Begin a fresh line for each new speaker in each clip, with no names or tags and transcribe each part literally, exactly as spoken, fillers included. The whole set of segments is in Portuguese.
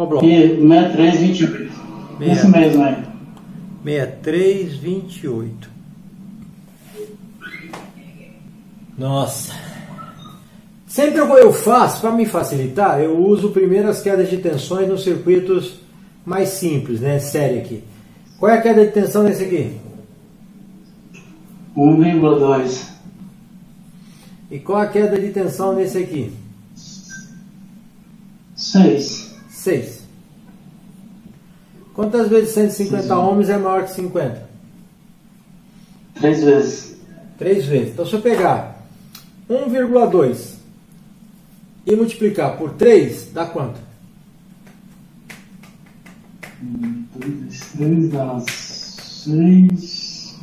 Qual bloco?
sessenta e três, vinte e oito. Esse mesmo aí.
sessenta e três, vinte e oito. Nossa. Sempre eu faço, para me facilitar, eu uso primeiro as quedas de tensões nos circuitos mais simples, né? Série aqui. Qual é a queda de tensão nesse aqui?
um vírgula dois.
E qual a queda de tensão nesse aqui?
seis.
seis. Quantas vezes cento e cinquenta ohms é maior que cinquenta?
três vezes.
três vezes. Então se eu pegar um vírgula dois e multiplicar por três, dá quanto?
três dá seis.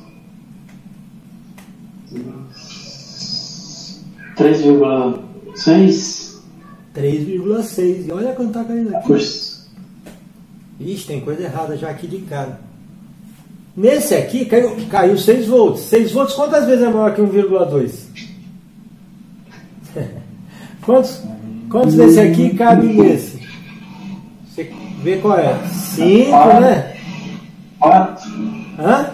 três vírgula seis.
três vírgula seis. E olha quanto está caindo aqui.
Puxa.
Ixi, tem coisa errada já aqui de cara. Nesse aqui caiu, caiu seis volts. seis volts quantas vezes é maior que um vírgula dois? Quantos, quantos desse aqui cabe nesse? Você vê qual é? cinco, né?
quatro.
Hã?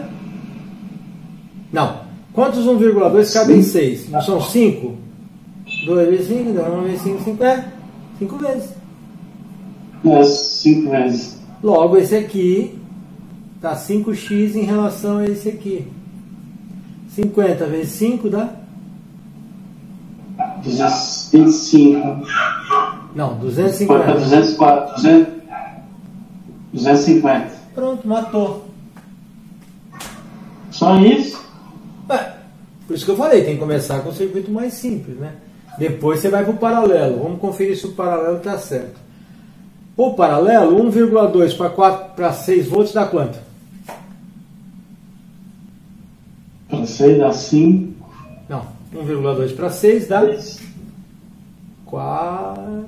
Não. Quantos um vírgula dois cabe em seis? Não são cinco? dois vezes cinco, um vezes cinco, cinco é cinco vezes.
É, cinco vezes.
Logo, esse aqui dá cinco x em relação a esse aqui. cinquenta vezes cinco dá?
duzentos e vinte e cinco.
Não, duzentos e cinquenta.
duzentos e quatro. duzentos, duzentos e cinquenta.
Pronto, matou.
Só isso?
É, por isso que eu falei, tem que começar com o circuito mais simples, né? Depois você vai para o paralelo. Vamos conferir se o paralelo está certo. O paralelo, um vírgula dois para seis volts dá quanto?
Para seis dá cinco.
Não, um vírgula dois para seis dá quatro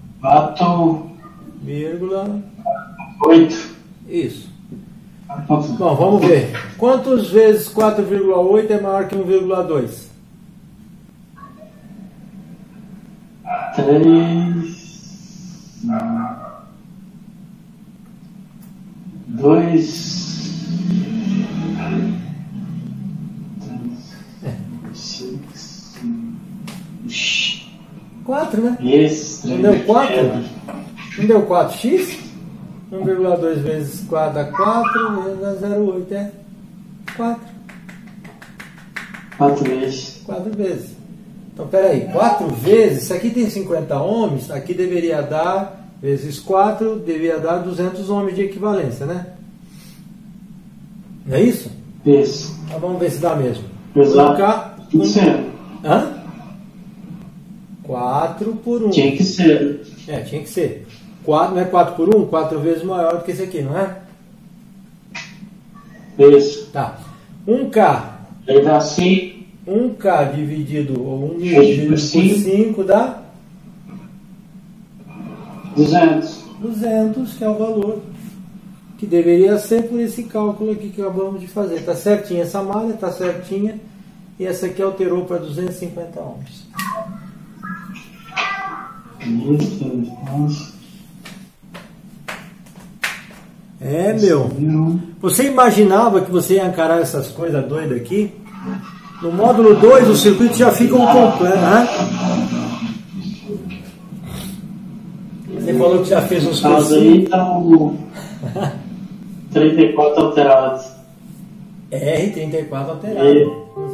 vírgula
oito.
Isso. Bom, vamos ver. Quantas vezes quatro vírgula oito é maior que um vírgula dois?
três. dois.
quatro, né?
Esse.
Não deu quatro? Não deu quatro x? um vírgula dois vezes quatro dá quatro, vezes dá zero vírgula oito é quatro.
quatro vezes.
quatro vezes. Então, peraí, quatro vezes, isso aqui tem cinquenta ohms, aqui deveria dar, vezes quatro, deveria dar duzentos ohms de equivalência, né? Não é isso?
Isso.
Então vamos ver se dá mesmo.
Exato.
Colocar
Tem que ser.
Hã? quatro por um.
Tinha que ser.
É, tinha que ser. quatro, não é quatro por um? quatro vezes maior do que esse aqui, não é?
Isso.
Tá. um K.
Aí dá cinco.
um K dividido, ou um mil dividido por cinco dá
duzentos.
duzentos, que é o valor que deveria ser por esse cálculo aqui que acabamos de fazer. Está certinha essa malha, está certinha, e essa aqui alterou para duzentos e cinquenta ohms. É, meu. Você imaginava que você ia encarar essas coisas doidas aqui? No módulo dois, os circuitos já ficam completos, né? Você falou que já fez uns
cursos. Aí estão trinta e quatro alterados.
R trinta e quatro alterado.
E...